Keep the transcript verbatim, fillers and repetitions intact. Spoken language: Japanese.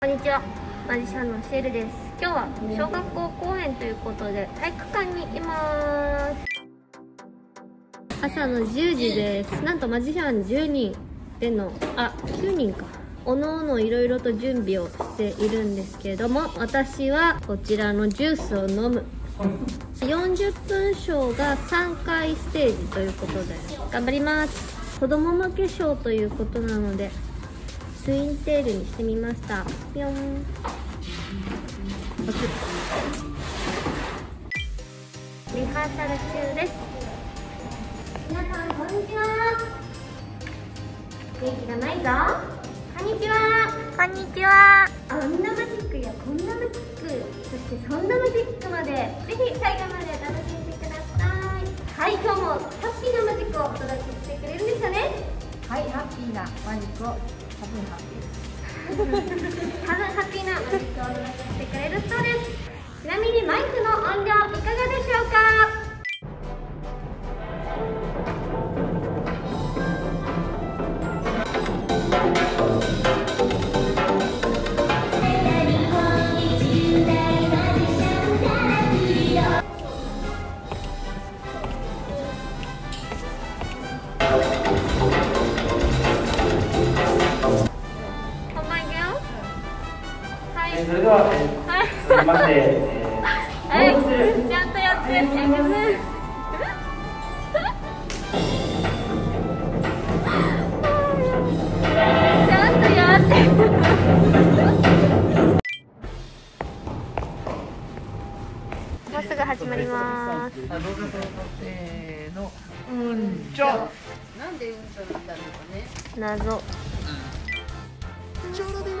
こんにちは、マジシャンのシエルです。今日は小学校公演ということで体育館にいます。朝のじゅうじです。なんとマジシャンじゅうにんでのあきゅうにんか、おのおのいろいろと準備をしているんですけれども、私はこちらのジュースを飲むよんじゅっぷんショーがさんかいステージということで頑張ります。子供向けショーということなのでツインテールにしてみました。ぴょん。リハーサル中です。皆さんこんにちは。元気がないぞ。こんにちは。 こんにちは。 あんなマジックやこんなマジック、そしてそんなマジックまでぜひ最後まで楽しんでください。はい、今日もハッピーなマジックをお届けしてくれるんですよね。 はい、ハッピーなマジックを多分ハッピーです多分ハッピーなマジックをお届けしてくれるそうです。ちなみにマイクの音量いかがでしょうか。 それでは、えー、続きまして、えー、 はい、ちゃんとやって、えぐず。ちゃんとやって。もうすぐ始まります。 せーの、うんちょ。なんでうんちょなんだろうかね。 謎。 ちょうどで